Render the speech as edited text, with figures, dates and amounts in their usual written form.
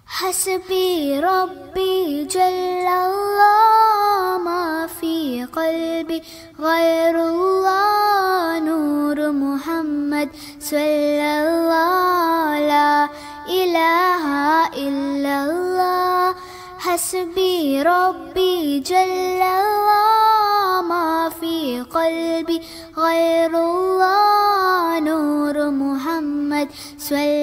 حسبي ربي جل الله، ما في قلبي غير الله. نور محمد صلى الله، لا إله إلا الله. حسبي ربي جل الله، ما في قلبي غير الله. نور محمد صلى